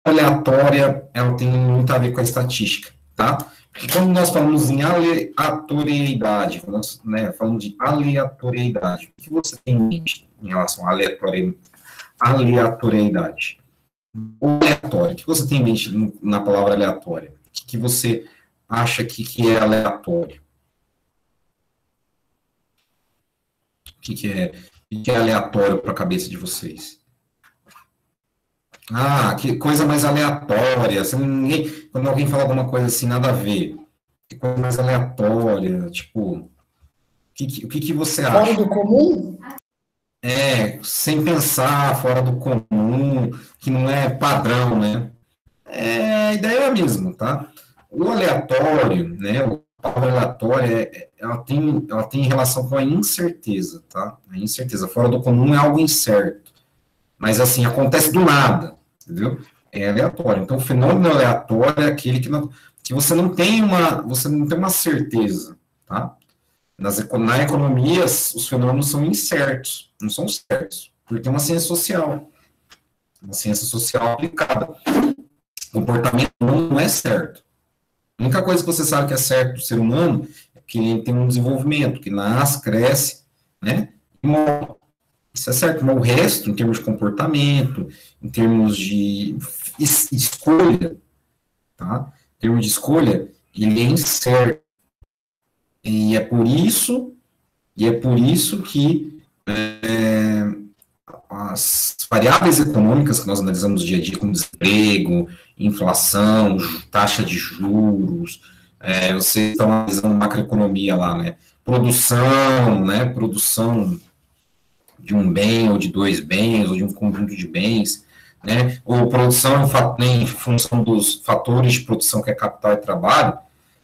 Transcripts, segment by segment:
aleatória, ela tem muito a ver com a estatística, tá? Porque quando nós falamos em aleatoriedade, quando nós, né, falamos de aleatoriedade, o que você tem em mente em relação à aleatoriedade? O aleatório, o que você tem em mente na palavra aleatória? O que você acha que é aleatório? O que é aleatório para a cabeça de vocês? Ah, que coisa mais aleatória. Quando alguém fala alguma coisa assim, nada a ver. Que coisa mais aleatória. Tipo, o que você acha? Fora do comum? Sem pensar, fora do comum, que não é padrão, né? A ideia é a mesma, tá? O aleatório, né? A palavra aleatória, ela tem relação com a incerteza, tá? A incerteza. Fora do comum é algo incerto. Mas, assim, acontece do nada, entendeu? É aleatório. Então, o fenômeno aleatório é aquele que você não tem uma certeza, tá? Na economia, os fenômenos são incertos, não são certos, porque é uma ciência social aplicada. O comportamento não é certo. A única coisa que você sabe que é certo do ser humano é que ele tem um desenvolvimento, que nasce, cresce, né, e morre. Isso é certo, mas o resto, em termos de comportamento, em termos de escolha, tá? Em termos de escolha, ele é incerto. E é por isso que as variáveis econômicas que nós analisamos no dia a dia, como desemprego, inflação, taxa de juros, vocês estão analisando macroeconomia lá, né? Produção de um bem, ou de dois bens, ou de um conjunto de bens, né? Ou produção em função dos fatores de produção, que é capital e trabalho.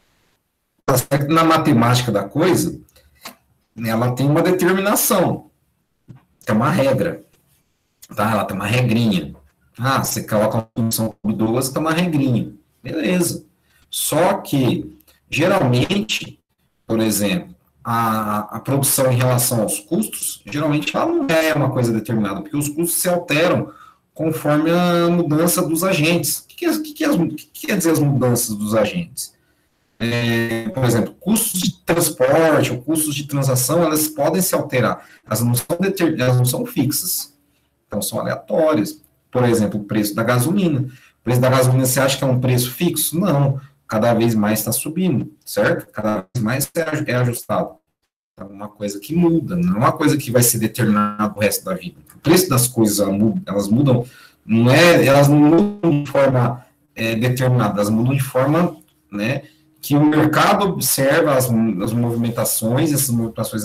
Na matemática da coisa, ela tem uma determinação, tem uma regra, tá? Ela tem uma regrinha. Ah, você coloca uma função por 12, tem uma regrinha. Beleza. Só que, geralmente, por exemplo, a produção em relação aos custos, geralmente ela não é uma coisa determinada, porque os custos se alteram conforme a mudança dos agentes. O que quer dizer as mudanças dos agentes? Por exemplo, custos de transporte ou custos de transação, elas podem se alterar, elas não são fixas, então são aleatórias. Por exemplo, o preço da gasolina. O preço da gasolina, você acha que é um preço fixo? Não, cada vez mais está subindo, certo? Cada vez mais é ajustado. É uma coisa que muda, não é uma coisa que vai ser determinada o resto da vida. O preço das coisas, elas mudam, elas não mudam de forma determinada, elas mudam de forma, né, que o mercado observa as movimentações, essas movimentações,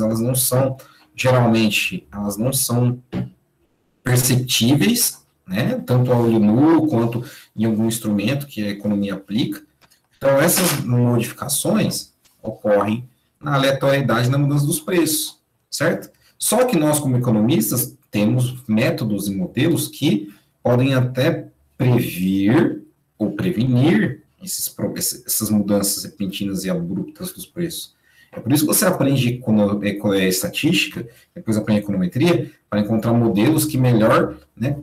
geralmente, elas não são perceptíveis, né, tanto a olho nu, quanto em algum instrumento que a economia aplica. Então, essas modificações ocorrem na aleatoriedade, na mudança dos preços, certo? Só que nós, como economistas, temos métodos e modelos que podem até prever ou prevenir essas mudanças repentinas e abruptas dos preços. É por isso que você aprende estatística, depois aprende econometria, para encontrar modelos que melhor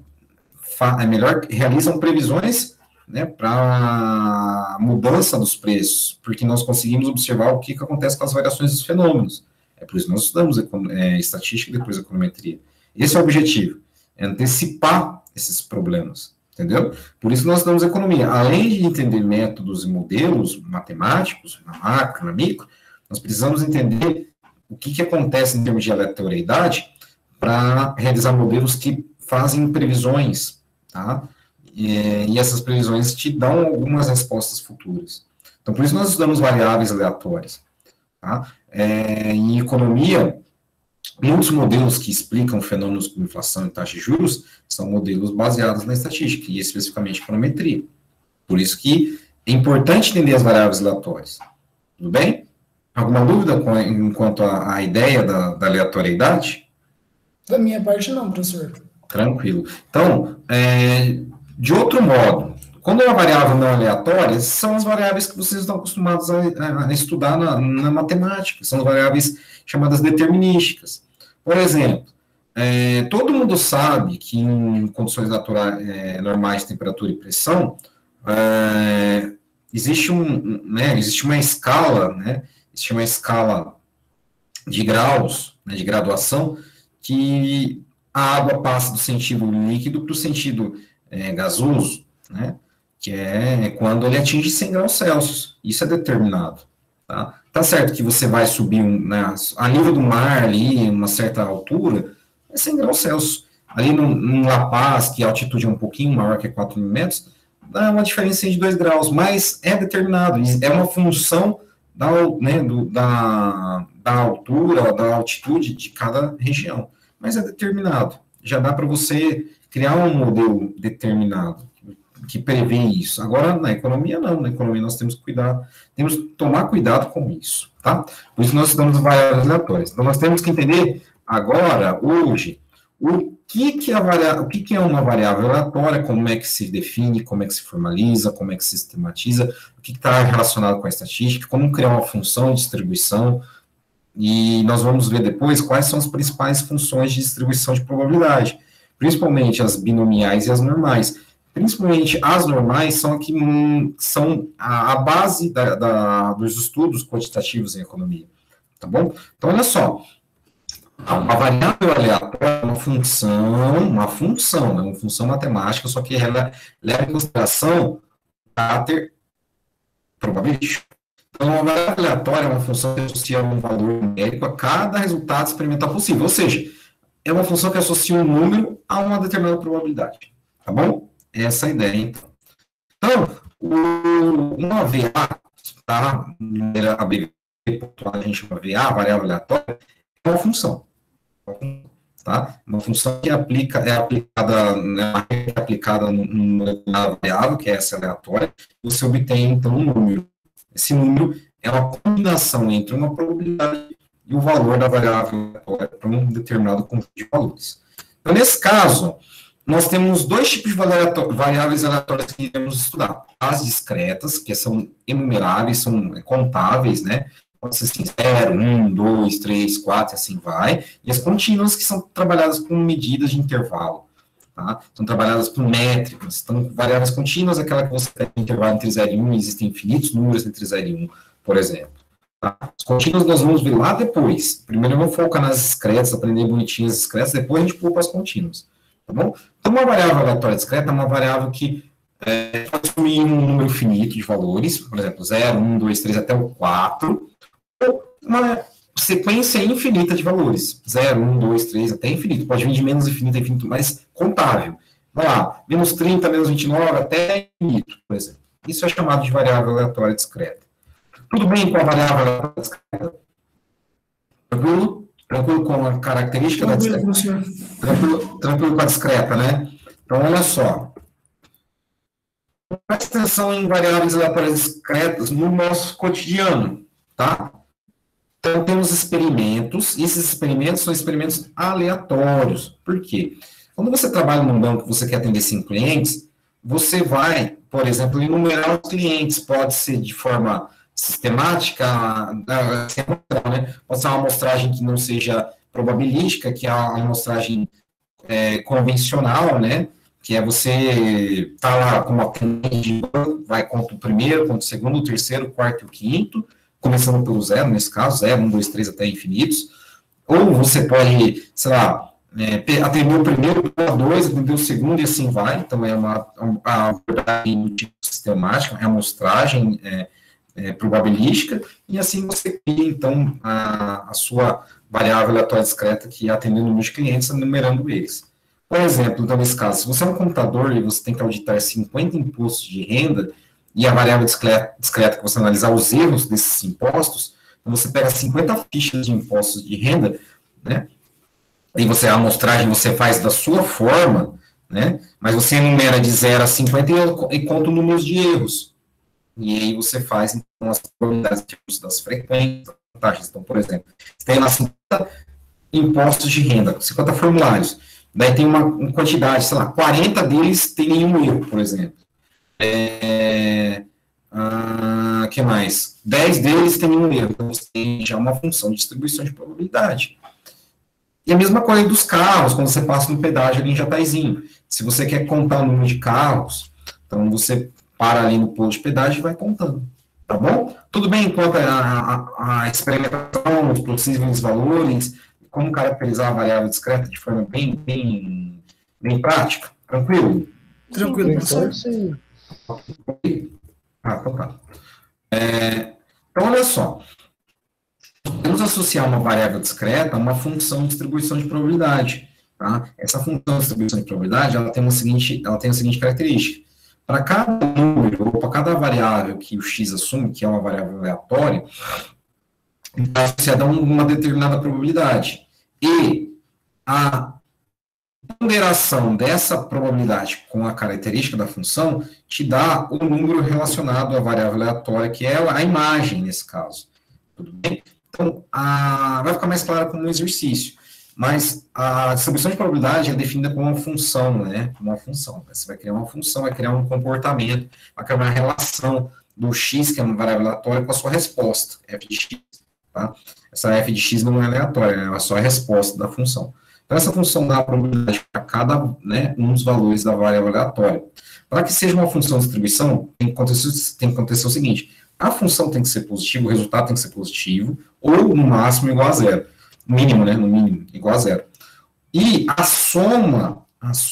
realizam previsões, né, para mudança dos preços, porque nós conseguimos observar o que acontece com as variações dos fenômenos. É por isso que nós estudamos estatística e depois econometria. Esse é o objetivo, é antecipar esses problemas. Entendeu? Por isso nós estudamos economia. Além de entender métodos e modelos matemáticos, na macro, na micro, nós precisamos entender o que acontece em termos de aleatoriedade para realizar modelos que fazem previsões, tá? E essas previsões te dão algumas respostas futuras. Então, por isso nós estudamos variáveis aleatórias, tá? Em economia, muitos modelos que explicam fenômenos como inflação e taxa de juros são modelos baseados na estatística, e especificamente econometria. Por isso que é importante entender as variáveis aleatórias. Tudo bem? Alguma dúvida enquanto à ideia da aleatoriedade? Da minha parte, não, professor. Tranquilo. Então, de outro modo, quando é uma variável não aleatória, são as variáveis que vocês estão acostumados a estudar na matemática, são as variáveis chamadas determinísticas. Por exemplo, todo mundo sabe que em condições naturais, normais de temperatura e pressão, existe uma escala, né, existe uma escala de graus, né, de graduação, que a água passa do sentido líquido para o sentido gasoso, né, que é quando ele atinge 100 graus Celsius. Isso é determinado. Tá certo que você vai subir a nível do mar, ali, uma certa altura, é 100 graus Celsius. Ali no La Paz, que a altitude é um pouquinho maior que 4.000 metros, dá uma diferença de 2 graus, mas é determinado, é uma função da altura, da altitude de cada região, mas é determinado. Já dá para você criar um modelo determinado que prevê isso. Agora, na economia, não. Na economia, nós temos que cuidar, temos que tomar cuidado com isso, tá? Por isso, nós estudamos variáveis aleatórias. Então, nós temos que entender agora, hoje, o que é uma variável aleatória, como é que se define, como é que se formaliza, como é que se sistematiza, o que está relacionado com a estatística, como criar uma função de distribuição, e nós vamos ver depois quais são as principais funções de distribuição de probabilidade, principalmente as binomiais e as normais. Principalmente as normais são a base dos estudos quantitativos em economia, tá bom? Então, olha só, a variável aleatória é uma função matemática, só que ela leva em consideração o caráter probabilístico. Então, a variável aleatória é uma função que associa um valor numérico a cada resultado experimental possível, ou seja, é uma função que associa um número a uma determinada probabilidade, tá bom? Essa é a ideia, então. Então, uma VA, tá? A BV, a gente chama VA, a variável aleatória, é uma função. Tá? Uma função que é aplicada numa variável, que é essa aleatória, você obtém, então, um número. Esse número é uma combinação entre uma probabilidade e o valor da variável aleatória para um determinado conjunto de valores. Então, nesse caso, nós temos dois tipos de variáveis aleatórias que iremos estudar. As discretas, que são enumeráveis, são contáveis, né? Pode ser assim, 0, 1, 2, 3, 4, e assim vai. E as contínuas, que são trabalhadas com medidas de intervalo. Tá? São trabalhadas com métricas. Então, variáveis contínuas, aquela que você tem intervalo entre 0 e 1, existem infinitos números entre 0 e 1, por exemplo. Tá? As contínuas nós vamos ver lá depois. Primeiro eu vou focar nas discretas, aprender bonitinho as discretas, depois a gente pula para as contínuas. Tá bom? Então, uma variável aleatória discreta é uma variável que pode assumir um número finito de valores, por exemplo, 0, 1, 2, 3 até o 4, ou uma sequência infinita de valores, 0, 1, 2, 3 até infinito, pode vir de menos infinito a infinito, mas contável. Vai lá, menos 30, menos 29 até infinito, por exemplo. Isso é chamado de variável aleatória discreta. Tudo bem com a variável aleatória discreta? Tranquilo? Tranquilo com a característica da discreta? Tranquilo com a discreta, né? Então, olha só. Presta atenção em variáveis aleatórias discretas no nosso cotidiano, tá? Então, temos experimentos, e esses experimentos são experimentos aleatórios. Por quê? Quando você trabalha num banco, você quer atender 5 clientes, você vai, por exemplo, enumerar os clientes, pode ser de forma sistemática, né? Pode ser uma amostragem que não seja probabilística, que é uma amostragem convencional, né? Que é você tá lá como atendente, vai conta o primeiro, conta o segundo, o terceiro, o quarto e o quinto, começando pelo 0, nesse caso, 0, 1, 2, 3 até infinitos, ou você pode, sei lá, atender o primeiro, o 2, atender o segundo e assim vai, então é uma abordagem do tipo sistemática, é amostragem probabilística, e assim você cria, então, a sua variável aleatória discreta que é atendendo o número de clientes, enumerando eles. Por exemplo, então, nesse caso, se você é um contador e você tem que auditar 50 impostos de renda, e a variável discreta que você analisar os erros desses impostos, então você pega 50 fichas de impostos de renda, né, e a amostragem você faz da sua forma, né, mas você enumera de 0 a 50 e conta o número de erros. E aí você faz, então, as probabilidades das frequências, das taxas. Então, por exemplo, você tem lá 50 impostos de renda, 50 formulários, daí tem uma quantidade, sei lá, 40 deles tem nenhum erro, por exemplo. Que mais? 10 deles tem nenhum erro. Então, você tem já uma função de distribuição de probabilidade. E a mesma coisa dos carros, quando você passa no pedágio ali em Jataizinho. Se você quer contar o número de carros, então você para ali no posto de pedágio e vai contando. Tá bom? Tudo bem enquanto a experimentação, os possíveis valores, como caracterizar a variável discreta de forma bem prática? Tranquilo? Tranquilo, professor? Sim. Então tá. Então, olha só. Podemos associar uma variável discreta a uma função de distribuição de probabilidade. Tá? Essa função de distribuição de probabilidade ela tem a seguinte característica. Para cada número, ou para cada variável que o x assume, que é uma variável aleatória, está associada a uma determinada probabilidade. E a ponderação dessa probabilidade com a característica da função te dá o número relacionado à variável aleatória, que é a imagem, nesse caso. Tudo bem? Então, vai ficar mais claro como um exercício. Mas a distribuição de probabilidade é definida como uma função, né? Como uma função. Você vai criar uma função, vai criar um comportamento, vai criar uma relação do x, que é uma variável aleatória, com a sua resposta, f de x. Tá? Essa f de x não é aleatória, é só a resposta da função. Então, essa função dá a probabilidade para cada um dos valores da variável aleatória. Para que seja uma função de distribuição, tem que acontecer o seguinte: a função tem que ser positiva, o resultado tem que ser positivo, ou no máximo igual a zero. Mínimo, né? No mínimo, igual a zero. E a soma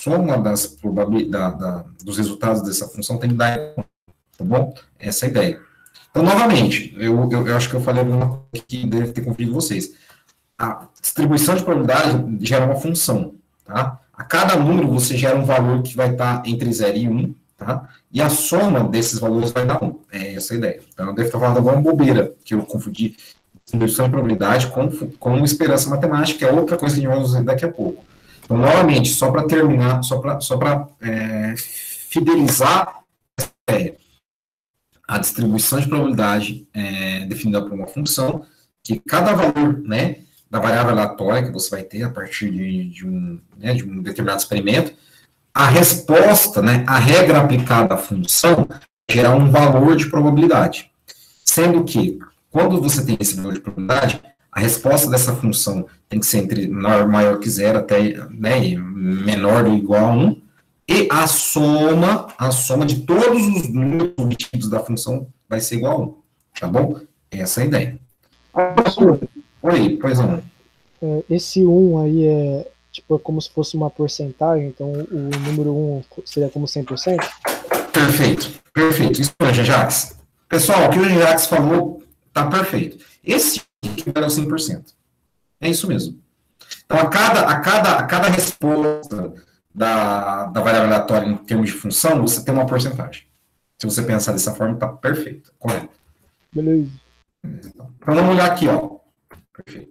dos resultados dessa função tem que dar, tá bom? Essa é a ideia. Então, novamente, eu acho que eu falei alguma coisa que deve ter confundido vocês. A distribuição de probabilidade gera uma função, tá? A cada número você gera um valor que vai estar entre 0 e 1, tá? E a soma desses valores vai dar 1. É essa a ideia. Então, eu devo estar falando alguma bobeira, que eu confundi distribuição de probabilidade com esperança matemática, que é outra coisa que a gente vai usar daqui a pouco. Então, novamente, só para terminar, só para fidelizar essa ideia, a distribuição de probabilidade é definida por uma função, que cada valor, né, da variável aleatória que você vai ter a partir de um determinado experimento, a resposta, né, a regra aplicada à função, gerar um valor de probabilidade. Sendo que, quando você tem esse valor de probabilidade, a resposta dessa função tem que ser entre maior que zero até menor ou igual a 1, e a soma de todos os números obtidos da função vai ser igual a 1. Tá bom? Essa é a ideia. Professor, Oi, pois não. Esse 1 aí é como se fosse uma porcentagem, então o número 1 seria como 100%? Perfeito. Isso mesmo, Jacques. Pessoal, o que o Jacques falou está perfeito. Esse aqui era 100%. É isso mesmo. Então, a cada resposta da variável aleatória em termos de função, você tem uma porcentagem. Se você pensar dessa forma, está perfeito. Correto. Beleza. Então, vamos olhar aqui, ó. Perfeito.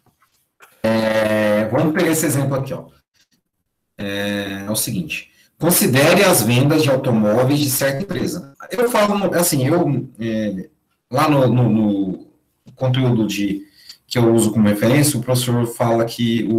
Vamos pegar esse exemplo aqui, ó. É o seguinte. Considere as vendas de automóveis de certa empresa. Eu falo, assim, lá no conteúdo que eu uso como referência, o professor fala que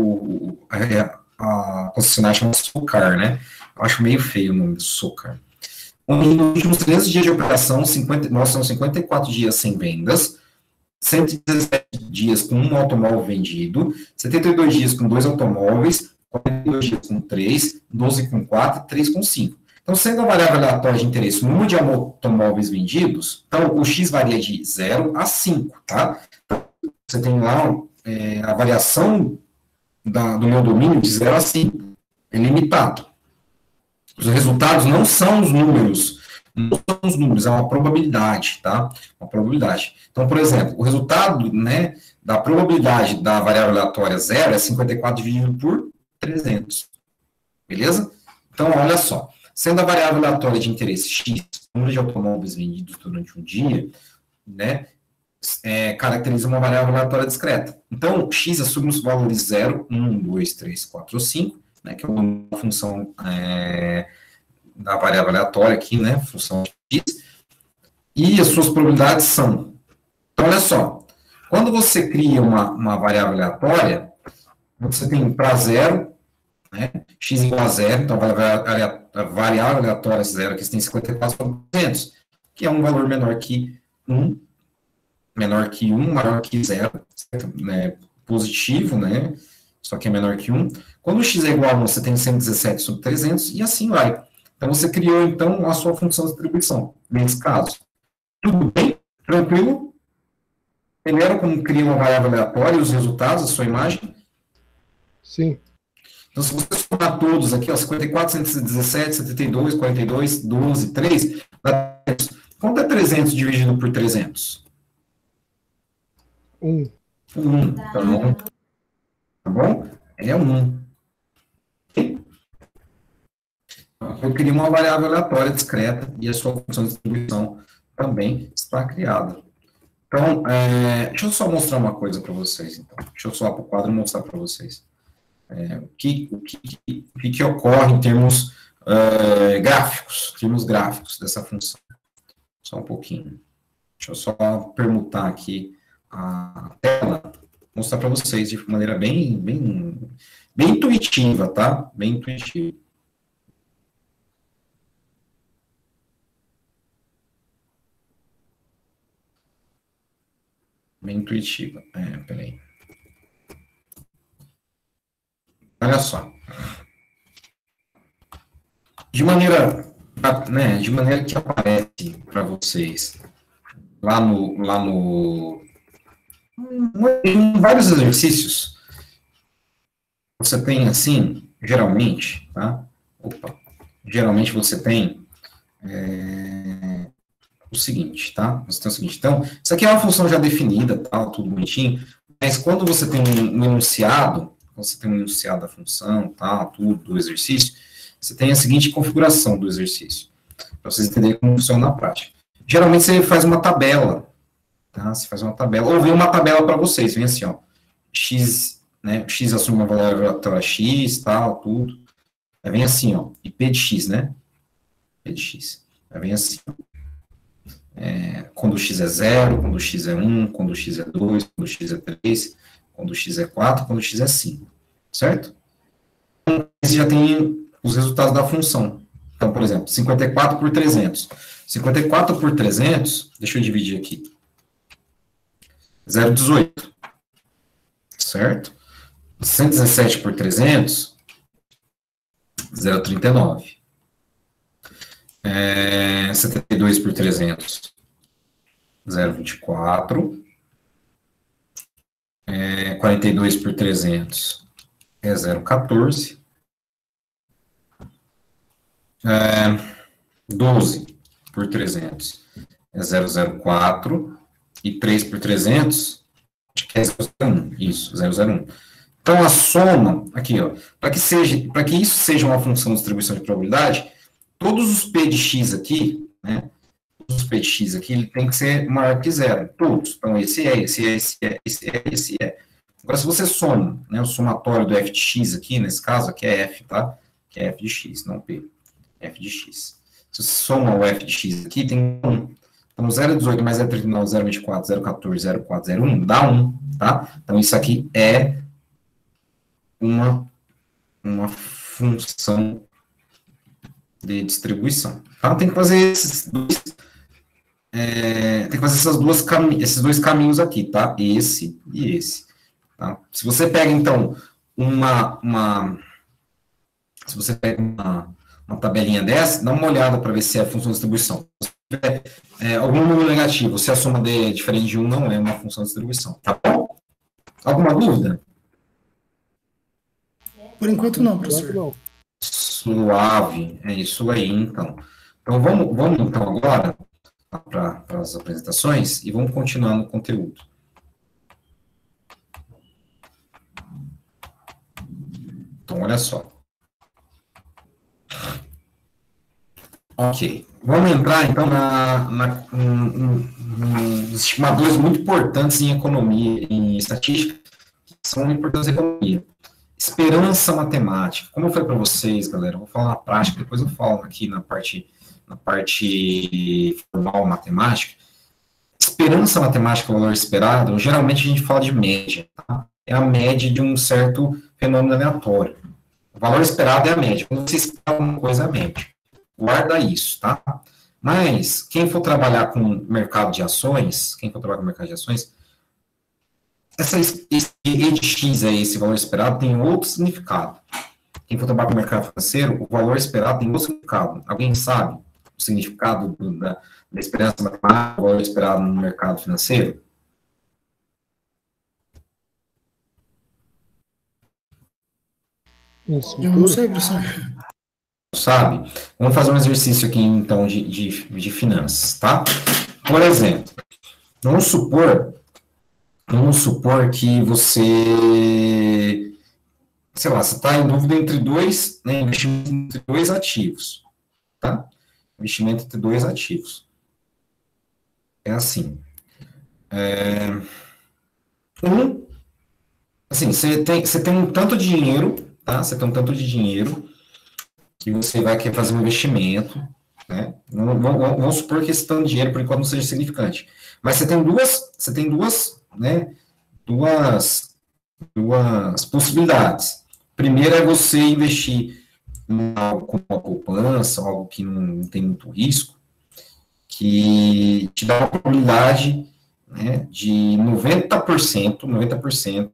a concessionária chama Socar, né? Eu acho meio feio o nome do Socar. Nos últimos 13 dias de operação, mostram 54 dias sem vendas, 117 dias com um automóvel vendido, 72 dias com 2 automóveis, 42 dias com 3, 12 com 4, 3 com 5. Então, sendo a variável aleatória de interesse o número de automóveis vendidos, então o X varia de 0 a 5, tá? Você tem lá a variação do meu domínio de 0 a 5. É limitado. Os resultados não são os números. Não são os números, é uma probabilidade, tá? Uma probabilidade. Então, por exemplo, o resultado, né, da probabilidade da variável aleatória 0 é 54 dividido por 300. Beleza? Então, olha só. Sendo a variável aleatória de interesse X, o número de automóveis vendidos durante um dia, né, caracteriza uma variável aleatória discreta. Então, X assume os valores 0, 1, 2, 3, 4 ou 5, né, que é uma função da variável aleatória aqui, né, função X, e as suas probabilidades são. Então, olha só, quando você cria uma variável aleatória, você tem para 0, né, X igual a 0, então a variável aleatória 0 aqui, você tem 54 sobre 200, que é um valor menor que 1, maior que 0, né, positivo, né, só que é menor que 1. Quando x é igual a 1, você tem 117 sobre 300, e assim vai. Então, você criou, então, a sua função de distribuição, nesse caso. Tudo bem? Tranquilo? Primeiro, como cria uma variável aleatória e os resultados, a sua imagem? Sim. Então, se você somar todos aqui, ó, 54, 117, 72, 42, 12, 3, dá 300. Quanto é 300 dividido por 300? 1. 1. Então, tá bom? É 1. Eu queria uma variável aleatória discreta e a sua função de distribuição também está criada. Então, deixa eu só mostrar uma coisa para vocês. Então. Deixa eu só para o quadro mostrar para vocês. O que ocorre em termos gráficos dessa função. Só um pouquinho. Deixa eu só permutar aqui a tela, mostrar para vocês de maneira bem intuitiva, tá? Bem intuitiva. Bem intuitiva. Peraí. Olha só. De maneira que aparece para vocês em vários exercícios, você tem assim, geralmente, tá? Geralmente você tem o seguinte, tá? Você tem o seguinte, então, isso aqui é uma função já definida, tal, tudo bonitinho, mas quando você tem um enunciado, da função, tal, tudo, do exercício, você tem a seguinte configuração do exercício, para vocês entenderem como funciona na prática. Geralmente você faz uma tabela, tá? Você faz uma tabela, ou vem uma tabela para vocês, vem assim, ó, x, né, x assume uma variável x, tal, tudo, aí vem assim, ó, e p de x, né, p de x, aí vem assim, ó. Quando o x é 0, quando o x é 1, quando o x é 2, quando o x é 3, quando o x é 4, quando o x é 5, certo? Então, você já tem os resultados da função. Então, por exemplo, 54 por 300. 54 por 300, deixa eu dividir aqui. 0,18, certo? 117 por 300, 0,39. 72 por 300, 0,24. 42 por 300 é 0,14. 12 por 300 é 0,04. E 3 por 300, acho que é 0,01. Isso, 0,01. Então, a soma, aqui, ó, para que isso seja uma função de distribuição de probabilidade, todos os P de x aqui, né, todos os P de x aqui, ele tem que ser maior que 0, todos. Então, esse é. Agora, se você soma, né, o somatório do f de x aqui, nesse caso, aqui é f, tá? Que é f de x, não p. F de x. Se você soma o f de x aqui, tem 1. Então, 0,18 mais 0,39, 0,24, 0,14, 0,4, 0,1, dá 1, tá? Então, isso aqui é uma função de distribuição. Então, tem que fazer esses dois caminhos aqui, tá? Esse e esse. Tá? Se você pega, então, se você pega uma tabelinha dessa, dá uma olhada para ver se é função de distribuição. Se tiver algum número negativo, se a soma D é diferente de 1, não é uma função de distribuição. Tá bom? Alguma dúvida? Por enquanto não, professor. Suave, é isso aí, então. Então, vamos então agora para as apresentações e vamos continuar no conteúdo. Então, olha só. Ok. Vamos entrar, então, nos estimadores muito importantes em economia, em estatística, que são importantes em economia. Esperança matemática. Como eu falei para vocês, galera, eu vou falar na prática, depois eu falo aqui na parte formal matemática. Esperança matemática, valor esperado, geralmente a gente fala de média, tá? É a média de um certo fenômeno aleatório. O valor esperado é a média. Quando você espera uma coisa, é a média. Guarda isso, tá? Mas, quem for trabalhar com mercado de ações, esse E de X aí, esse valor esperado, tem outro significado. Quem for trabalhar com o mercado financeiro, o valor esperado tem outro significado. Alguém sabe o significado da esperança matemática, o valor esperado no mercado financeiro? Isso, Eu não sei, professor. Sabe? Vamos fazer um exercício aqui, então, de finanças, tá? Por exemplo, vamos supor que você, sei lá, você está em dúvida entre dois, né, investimento entre dois ativos, tá? Investimento entre dois ativos. É assim. Assim, você tem um tanto de dinheiro, tá? Você tem um tanto de dinheiro que você vai querer fazer um investimento, né? Vamos supor que esse tanto de dinheiro, por enquanto, não seja significante. Mas você tem duas, né? Duas possibilidades. Primeiro é você investir em algo como uma poupança, algo que não tem muito risco, que te dá uma probabilidade, né, de 90%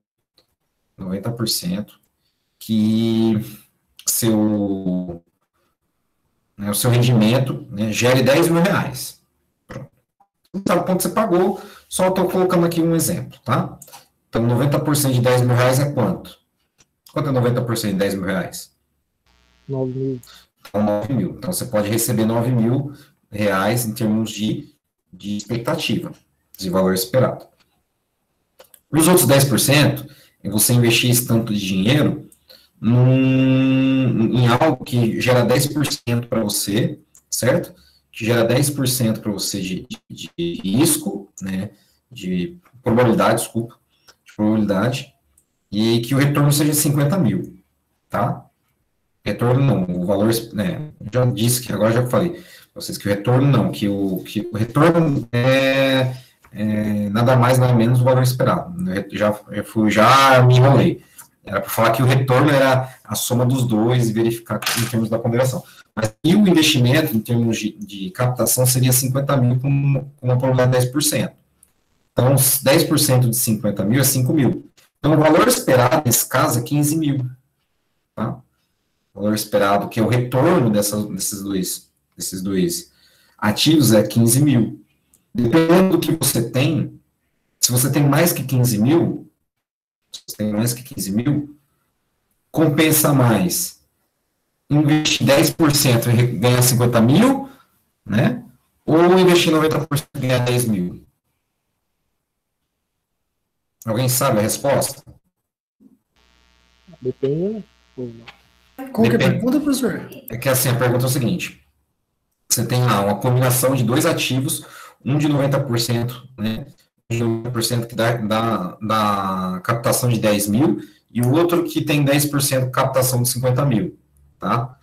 que o seu rendimento, né, gere 10 mil reais. Pronto. Não sabe quanto você pagou, só estou colocando aqui um exemplo, tá? Então, 90% de 10 mil reais é quanto? Quanto é 90% de 10 mil reais? 9 mil. Então, 9 mil. Então, você pode receber 9 mil reais em termos de expectativa, de valor esperado. Os outros 10%, é você investir esse tanto de dinheiro em algo que gera 10% para você, certo? Que gera 10% para você de risco, né? De probabilidade, desculpa, de probabilidade, e que o retorno seja 50 mil, tá? Retorno não, o valor, né? Já disse que agora já falei, vocês que o retorno não, que o retorno é nada mais, nada menos o valor esperado. Já me enrolei. Era para falar que o retorno era a soma dos dois e verificar em termos da ponderação. Mas e o investimento, em termos de captação, seria 50 mil com uma probabilidade de 10%. Então, 10% de 50 mil é 5 mil. Então, o valor esperado, nesse caso, é 15 mil. Tá? O valor esperado, que é o retorno desses dois ativos, é 15 mil. Dependendo do que você tem, se você tem mais que 15 mil, compensa mais investir 10% e ganhar 50 mil, né? Ou investir 90% e ganhar 10 mil? Alguém sabe a resposta? Depende, né? Qual que é a pergunta, professor? É que assim, a pergunta é o seguinte: você tem lá uma combinação de dois ativos, um de 90%, né? De 90% que dá captação de 10 mil, e o outro que tem 10% captação de 50 mil, tá?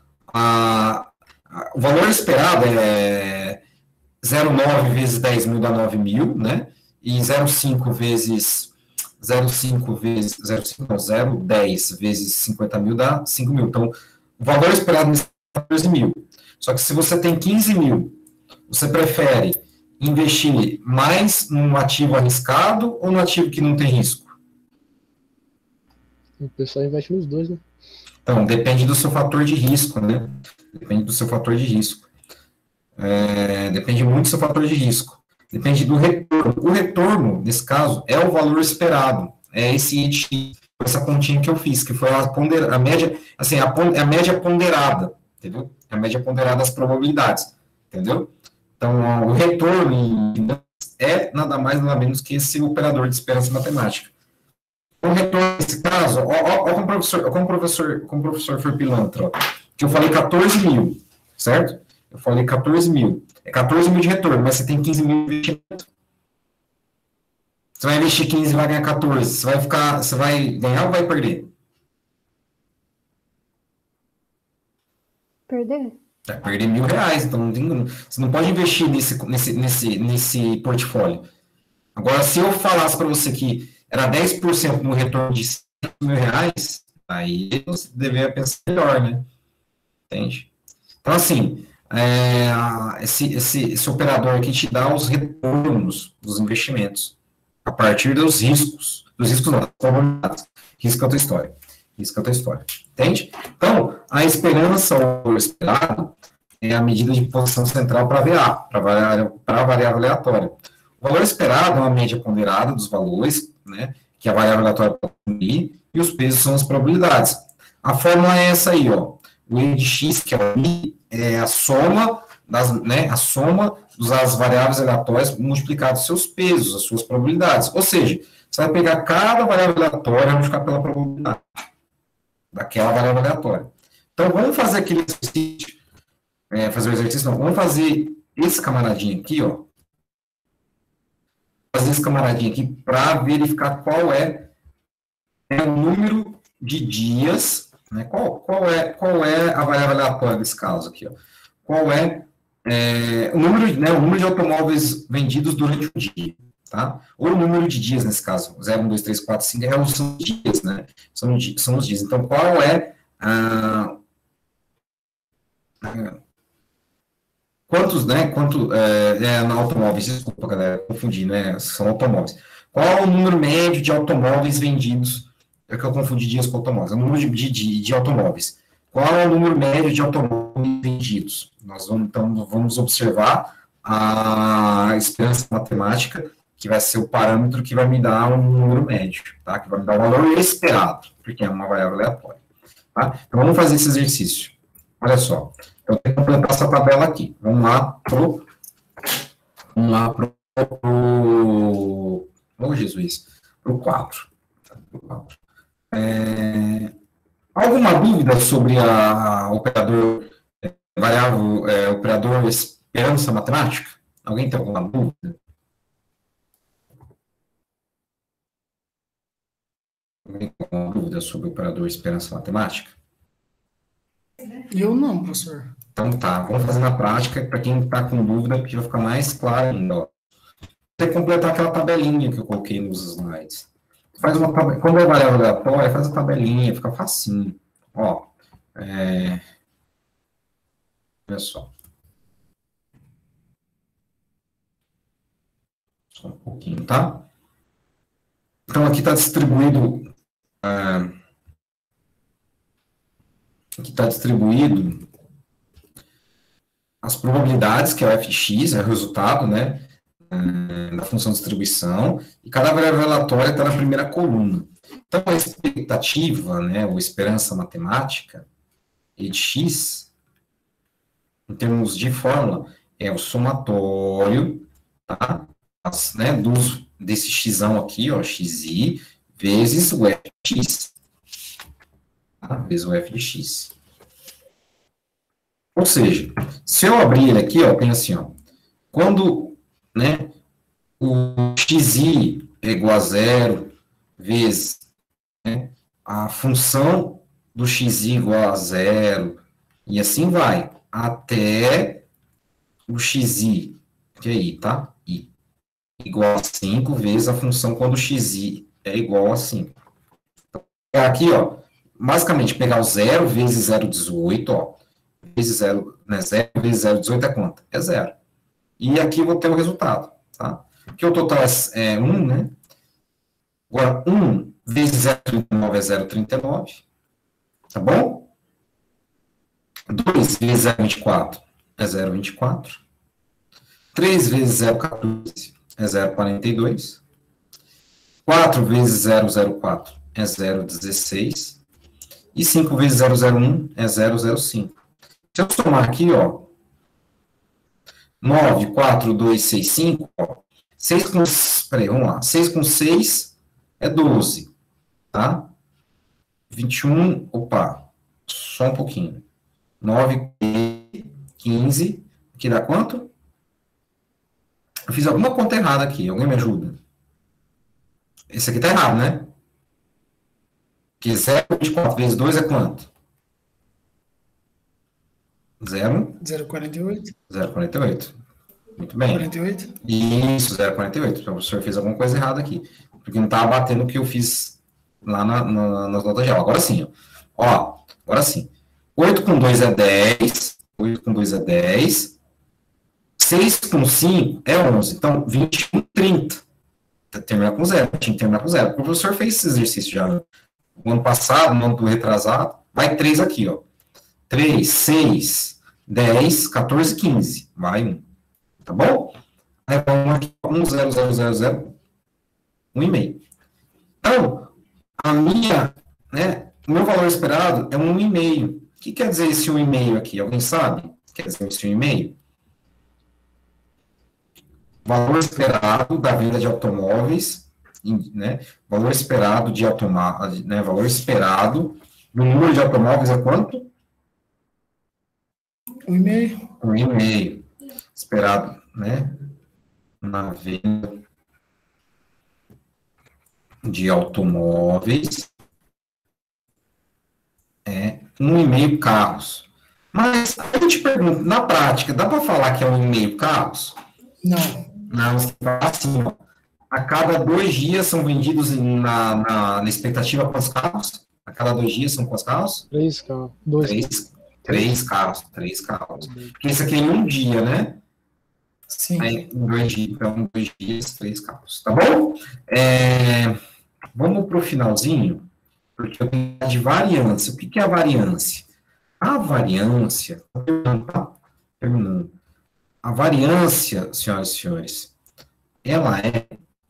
O valor esperado é 0,9 vezes 10 mil dá 9 mil, né? E 0,5 vezes 0,10 vezes 50 mil dá 5 mil. Então, o valor esperado é 14 mil. Só que se você tem 15 mil, você prefere investir mais num ativo arriscado ou num ativo que não tem risco? O pessoal investe nos dois, né? Então, depende do seu fator de risco, né? Depende do seu fator de risco. Depende muito do seu fator de risco. Depende do retorno. O retorno, nesse caso, é o valor esperado. É esse essa continha que eu fiz, que foi a média, assim, a média ponderada, entendeu? A média ponderada das probabilidades, entendeu? Então, o retorno é nada mais, nada menos que esse operador de esperança matemática. O retorno, nesse caso, como o professor foi pilantra, ó, que eu falei 14 mil, certo? Eu falei 14 mil. É 14 mil de retorno, mas você tem 15 mil de investimento. Você vai investir 15 e vai ganhar 14. Você vai ganhar ou vai perder? Perder? Vai perder R$1.000, então você não pode investir nesse portfólio. Agora, se eu falasse para você que era 10% no retorno de R$100.000, aí você deveria pensar melhor, né? Entende? Então, assim, esse operador aqui te dá os retornos dos investimentos, a partir dos riscos não, das probabilidades. Risco é outra história. Entende? Então, a esperança ou o esperado é a medida de posição central para VA, para a variável aleatória. O valor esperado é uma média ponderada dos valores, né, que a variável aleatória pode assumir, e os pesos são as probabilidades. A fórmula é essa aí, ó. O E de X, que é o I, é a soma das variáveis aleatórias multiplicadas seus pesos, as suas probabilidades. Ou seja, você vai pegar cada variável aleatória e multiplicar pela probabilidade daquela variável aleatória. Então, vamos fazer aquele exercício. Vamos fazer esse camaradinho aqui, ó. Fazer esse camaradinho aqui para verificar qual é o número de dias, né? Qual é a variável aleatória desse caso aqui, ó. Qual é o número de automóveis vendidos durante o dia, tá? Ou o número de dias nesse caso, 0, 1, 2, 3, 4, 5, são os dias, né? São os dias. Então, qual é automóveis, desculpa, galera, confundi, né? São automóveis. Qual é o número médio de automóveis vendidos? É que eu confundi dias com automóveis. É o número de automóveis. Qual é o número médio de automóveis vendidos? Nós vamos observar a esperança matemática, que vai ser o parâmetro que vai me dar um número médio, tá? Que vai me dar o valor esperado, porque é uma variável aleatória. Tá? Então, vamos fazer esse exercício. Olha só. Eu tenho que completar essa tabela aqui. Vamos lá pro oh, Jesus, pro 4. Alguma dúvida sobre a operador operador esperança matemática? Alguém tem alguma dúvida? Alguém tem alguma dúvida sobre o operador esperança matemática? Eu não, professor. Então tá, vamos fazer na prática, para quem está com dúvida, porque vai ficar mais claro ainda. Ó. Tem que completar aquela tabelinha que eu coloquei nos slides. Faz uma tabela, quando é variável aleatória, faz a tabelinha, fica facinho. Ó, olha só. Só um pouquinho, tá? Então aqui está distribuído. As probabilidades, que é o fx, é o resultado, né, da função de distribuição, e cada variável aleatória está na primeira coluna. Então, a expectativa, né, ou esperança matemática, E de x, em termos de fórmula, é o somatório, tá, desse xão aqui, ó, xi, vezes o fx, tá, vezes o f de x. Ou seja, se eu abrir ele aqui, ó, tem assim, ó, quando, né, o xi é igual a zero vezes, né, a função do xi igual a zero, e assim vai, até o xi, que é i, tá? I, igual a 5 vezes a função quando o xi é igual a 5. Então, aqui, ó, basicamente, pegar o 0 vezes 0,18, ó, vezes 0, né, 0 vezes 0,18 é quanto? É 0. E aqui eu vou ter o resultado, tá? Aqui o total é 1, né? Agora, 1 vezes 0,39 é 0,39, tá bom? 2 vezes 0,24 é 0,24. 3 vezes 0,14 é 0,42. 4 vezes 0,04 é 0,16. E 5 vezes 0,01 é 0,05. Se eu somar aqui, ó, 9, 4, 2, 6, 5, ó, 6 com, peraí, vamos lá, 6 com 6 é 12, tá? 21, opa, só um pouquinho. 9, 15, aqui dá quanto? Eu fiz alguma conta errada aqui, alguém me ajuda? Esse aqui tá errado, né? Porque 0,24 vezes 2 é quanto? 0,48. 0,48. Muito bem. 48? Isso, 0,48. O professor fez alguma coisa errada aqui. Porque não estava batendo o que eu fiz lá nas notas de aula. Agora sim, ó. Agora sim. 8 com 2 é 10. 8 com 2 é 10. 6 com 5 é 11. Então, 21, 30. terminar com zero, tinha que terminar com zero. O professor fez esse exercício já no ano passado, no ano retrasado, vai 3 aqui, ó. 3, 6, 10, 14, 15. Vai 1. Tá bom? Aí vamos aqui, 1, 0, 0, 0, 0, 1,5. Então, a minha, né, o meu valor esperado é 1,5. O que quer dizer esse 1,5 aqui? Alguém sabe? Quer dizer esse 1,5? Valor esperado da venda de automóveis, né? Valor esperado de automóveis, né? Valor esperado do número de automóveis é quanto? 1,5. 1,5. Esperado, né? Na venda de automóveis é 1,5 carros. Mas eu te pergunto, na prática, dá para falar que é 1,5 carros? Não. Não, assim, ó, a cada 2 dias são vendidos na expectativa quantos carros? A cada 2 dias são quantos carros? 3 carros. 2 Três carros, 3 carros. Porque isso aqui é em um dia, né? Sim. Aí, em 2 dias, então, em 2 dias, 3 carros. Tá bom? Vamos para o finalzinho, porque eu tenho de variância. O que é a variância? A variância, terminando. A variância, senhoras e senhores, ela é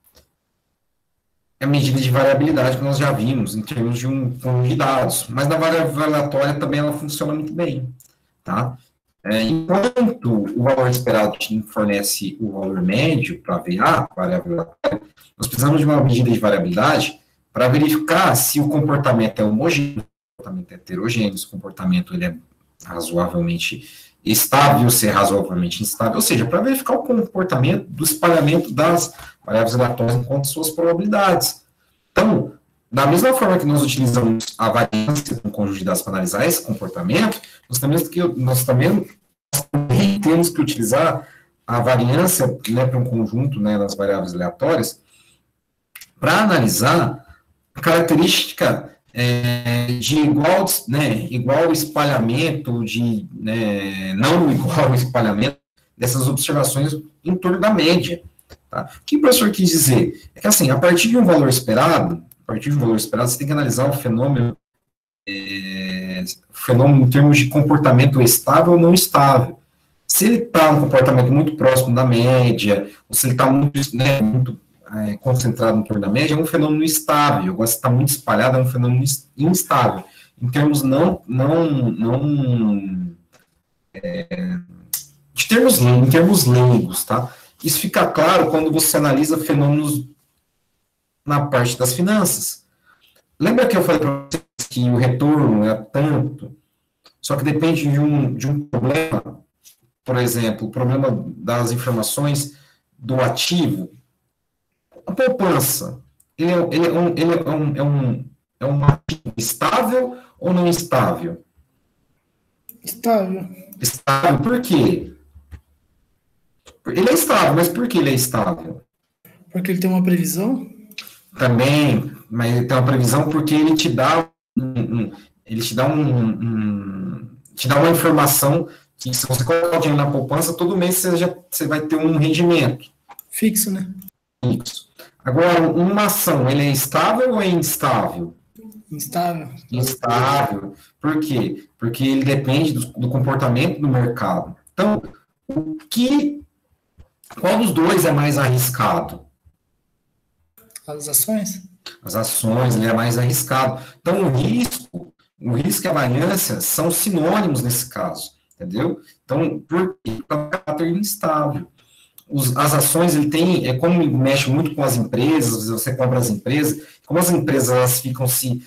a medida de variabilidade que nós já vimos em termos de um conjunto de dados, mas na variável aleatória também ela funciona muito bem, tá? Enquanto o valor esperado te fornece o valor médio para VA, variável aleatória, nós precisamos de uma medida de variabilidade para verificar se o comportamento é homogêneo, se o comportamento é heterogêneo, se o comportamento ele é razoavelmente estável, se é razoavelmente instável, ou seja, para verificar o comportamento do espalhamento das variáveis aleatórias enquanto suas probabilidades. Então, da mesma forma que nós utilizamos a variância com conjunto de dados para analisar esse comportamento, nós também temos que utilizar a variância, né, para um conjunto, né, das variáveis aleatórias para analisar a característica de igual espalhamento, não igual espalhamento dessas observações em torno da média. Tá? O que o professor quis dizer? É que, assim, a partir de um valor esperado, você tem que analisar o fenômeno em termos de comportamento estável ou não estável. Se ele está um comportamento muito próximo da média, ou se ele está muito concentrado em torno da média, é um fenômeno estável. Agora, se está muito espalhado, é um fenômeno instável. Em termos em termos leigos, tá? Isso fica claro quando você analisa fenômenos na parte das finanças. Lembra que eu falei para vocês que o retorno é tanto, só que depende de um problema, por exemplo, o problema das informações do ativo. A poupança, ele é um ativo estável ou não estável? Estável. Estável, por quê? Ele é estável, mas por que ele é estável? Porque ele tem uma previsão? Também, mas ele tem uma previsão porque ele te dá uma informação que se você colocar o dinheiro na poupança, todo mês você vai ter um rendimento. Fixo, né? Fixo. Agora, uma ação, ele é estável ou é instável? Instável. Instável. Por quê? Porque ele depende do comportamento do mercado. Então, qual dos dois é mais arriscado? As ações? As ações, ele é mais arriscado. Então, o risco e a variância são sinônimos nesse caso, entendeu? Então, por quê? Porque é um caráter instável. As ações, ele tem, como mexe muito com as empresas, você compra as empresas, como as empresas elas ficam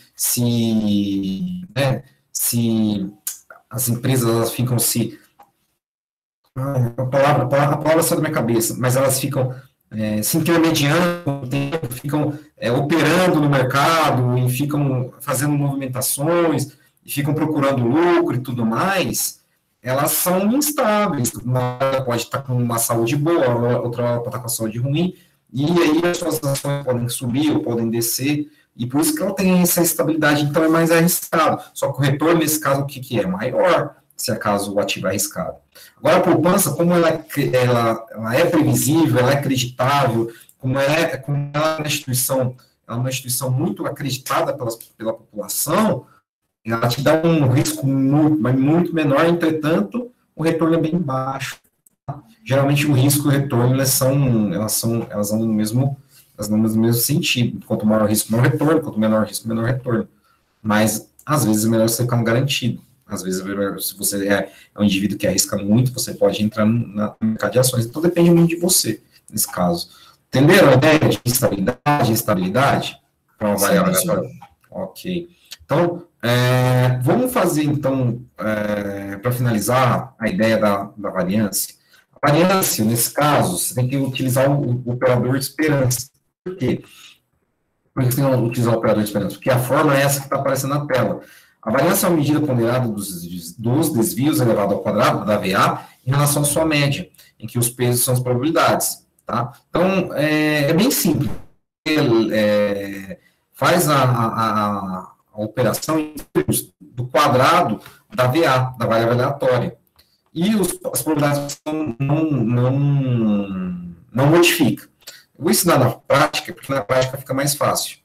a palavra saiu da minha cabeça, mas elas ficam se intermediando, ficam operando no mercado, e ficam fazendo movimentações, e ficam procurando lucro e tudo mais, elas são instáveis. Uma pode estar com uma saúde boa, outra pode estar com a saúde ruim, e aí as suas ações podem subir ou podem descer, e por isso que ela tem essa estabilidade, então é mais arriscado. Só que o retorno, nesse caso, o que é? Maior, se acaso o ativo é arriscado. Agora, a poupança, como ela é previsível, ela é acreditável, como ela é uma instituição muito acreditada pela população, ela te dá um risco muito menor, entretanto, o retorno é bem baixo. Tá? Geralmente, o risco e o retorno, elas andam no mesmo sentido. Quanto maior o risco, maior retorno. Quanto menor o risco, menor retorno. Mas, às vezes, é melhor você ficar no garantido. Às vezes, se você é um indivíduo que arrisca muito, você pode entrar no mercado de ações. Então, depende muito de você, nesse caso. Entenderam a ideia de estabilidade e estabilidade? Para uma variável aleatória? Ok. Então, vamos fazer, então, para finalizar a ideia da variância. A variância, nesse caso, você tem que utilizar o operador de esperança. Por quê? Por que você tem que utilizar o operador de esperança? Porque a forma é essa que está aparecendo na tela. A variância é uma medida ponderada dos desvios elevado ao quadrado, da VA, em relação à sua média, em que os pesos são as probabilidades. Tá? Então, é bem simples. Faz a operação em termos do quadrado da VA, da variável aleatória. E as probabilidades não modifica. Eu vou ensinar na prática, porque na prática fica mais fácil.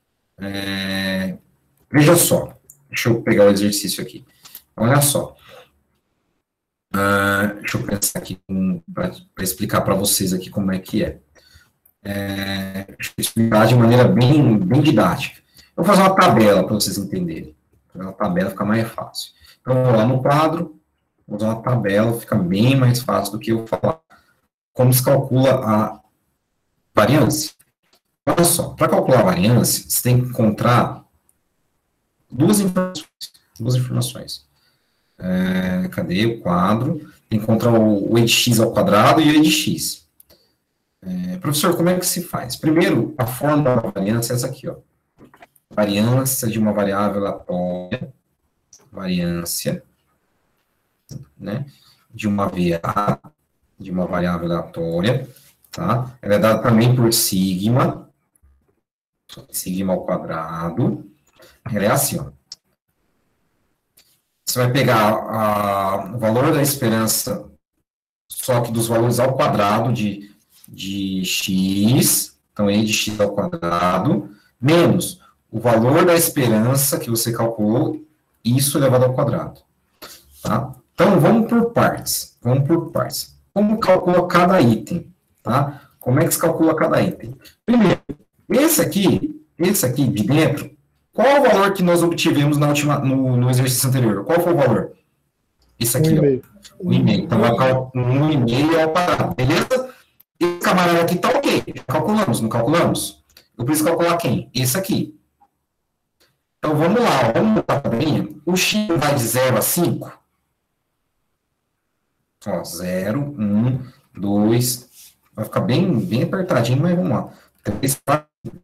Veja só. Deixa eu pegar o exercício aqui. Olha só. Deixa eu pensar aqui para explicar para vocês aqui como é que é. Deixa eu explicar de maneira bem didática. Eu vou fazer uma tabela para vocês entenderem. Uma tabela fica mais fácil. Então, eu vou lá no quadro, vou usar uma tabela, fica bem mais fácil do que eu falar como se calcula a variância. Olha só, para calcular a variância, você tem que encontrar duas informações. Cadê o quadro? Tem que encontrar o e de x ao quadrado e o e de x. Professor, como é que se faz? Primeiro, a fórmula da variância é essa aqui, ó. Variância de uma variável aleatória, variância, né, de uma VA, de uma variável aleatória, tá? Ela é dada também por sigma ao quadrado. Ela é assim, ó. Você vai pegar o valor da esperança, só que dos valores ao quadrado de x, então e de x ao quadrado, menos o valor da esperança que você calculou, isso elevado ao quadrado. Tá? Então, vamos por partes. Como calcula cada item? Tá? Como é que se calcula cada item? Primeiro, esse aqui de dentro, qual é o valor que nós obtivemos no exercício anterior? Qual foi o valor? Esse aqui, 1,5. ó. 1,5. Então, vai calcular 1,5 ao quadrado. Beleza? Esse camarada aqui tá ok. Calculamos, não calculamos? Eu preciso calcular quem? Esse aqui. Então, vamos lá. Vamos para a tabelinha. O x vai de 0 a 5. Ó, 0, 1, 2. Vai ficar bem apertadinho, mas vamos lá. 3, 4.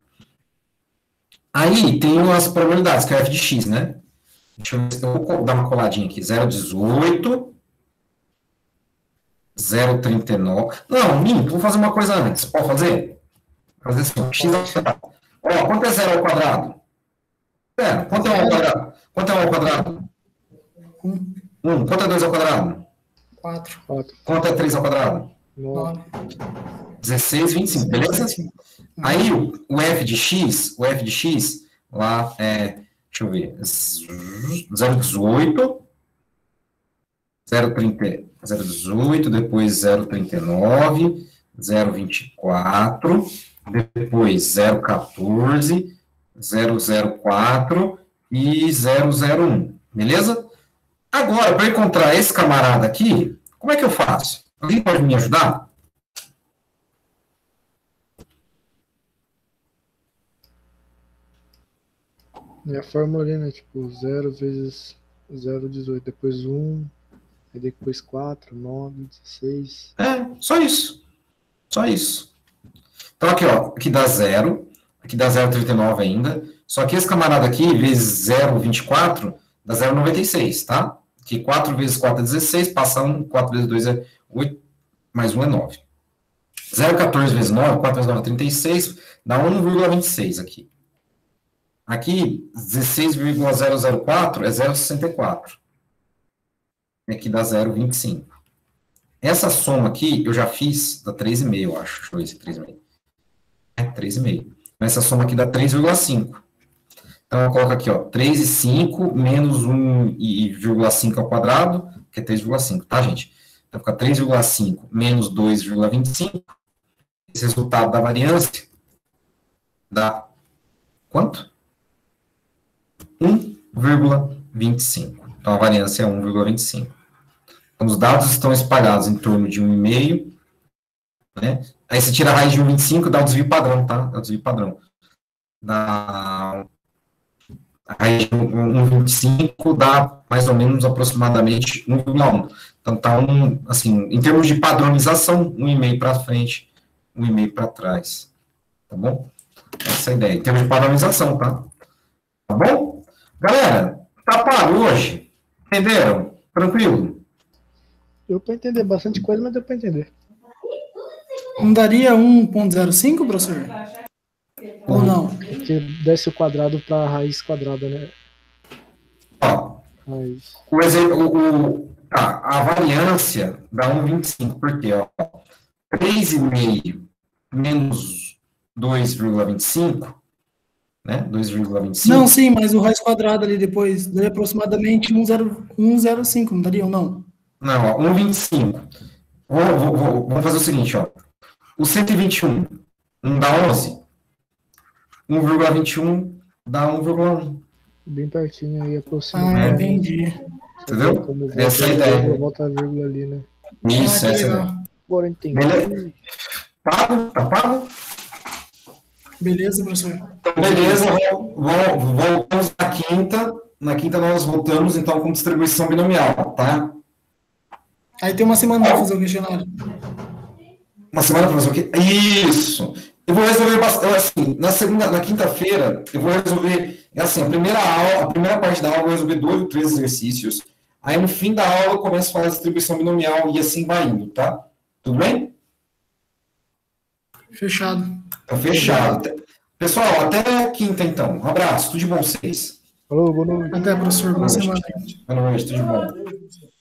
Aí, tem as probabilidades, que é o f de x, né? Deixa eu ver se eu vou dar uma coladinha aqui. 0,18. 0,39. Não, minto, vou fazer uma coisa antes. Pode fazer? Fazer assim, x ao quadrado. Ó, quanto é 0 ao quadrado? 0. Quanto é 1 ao quadrado? Quanto é 1 ao quadrado? 1. Quanto é 2 ao quadrado? 4. Quanto é 3 ao quadrado? 9. 16, 25, beleza? Aí, o f de x, lá é, deixa eu ver, 0,18, 0,18, depois 0,39, 0,24, depois 0,14, 0,04 e 0,01, beleza? Agora, para encontrar esse camarada aqui, como é que eu faço? Alguém pode me ajudar? E a fórmula ali, né? Tipo, 0 vezes 0,18, depois 1, aí depois 4, 9, 16. Só isso. Só isso. Então, aqui, ó, aqui dá 0, aqui dá 0,39 ainda, só que esse camarada aqui, vezes 0,24, dá 0,96, tá? Que 4 vezes 4 é 16, passa 1, 4 vezes 2 é 8, mais 1 é 9. 0,14 vezes 9, 4 vezes 9 é 36, dá 1,26 aqui. Aqui, 16,004 é 0,64. Aqui dá 0,25. Essa soma aqui, eu já fiz, dá 3,5, eu acho. Deixa eu ver se é 3,5. É 3,5. Essa soma aqui dá 3,5. Então, eu coloco aqui, ó, 3,5 menos 1,5 ao quadrado, que é 3,5, tá, gente? Então, fica 3,5 menos 2,25. Esse resultado da variância dá quanto? 1,25. Então, a variância é 1,25. Então, os dados estão espalhados em torno de 1,5, né? Aí você tira a raiz de 1,25, dá o desvio padrão, tá? É o desvio padrão. Dá a raiz de 1,25 dá mais ou menos aproximadamente 1,1. Então, tá assim, em termos de padronização, 1,5 para frente, 1,5 para trás. Tá bom? Essa é a ideia. Em termos de padronização, tá? Tá bom? Galera, tá pago hoje? Entenderam? Tranquilo? Deu pra entender bastante coisa, mas deu pra entender. Não daria 1,05, professor? Ou não? Porque desce o quadrado pra raiz quadrada, né? Ó, Raiz. o exemplo, a variância dá 1,25, por quê? Ó, 3,5 menos 2,25, né? 2,25. Não, sim, mas o raiz quadrada ali depois daria aproximadamente 1,05, não daria ou não? Não, ó, 1,25. Vamos fazer o seguinte, ó. O 121 não dá 11? 1,21 dá 1,1. Bem pertinho aí, aproxima. Ah, entendi. Entendeu? Como Essa é a ideia. volta a vírgula ali, né? Isso, que essa é a legal. ideia. Agora entendi. Beleza? Pago? Tá pago? Beleza, professor? Então, beleza, voltamos na quinta. Na quinta nós voltamos, então, com distribuição binomial, tá? Aí tem uma semana para fazer o questionário. Uma semana para fazer o quê? Isso! Eu vou resolver bastante, assim, na quinta-feira, eu vou resolver, assim, a primeira parte da aula eu vou resolver 2 ou 3 exercícios, aí no fim da aula eu começo a fazer a distribuição binomial e assim vai indo, tá? Tudo bem? Fechado. Então, fechado. Pessoal, até quinta, então. Um abraço, tudo de bom vocês. Falou, boa noite. Até, professor. Boa semana. Boa noite, tudo de bom.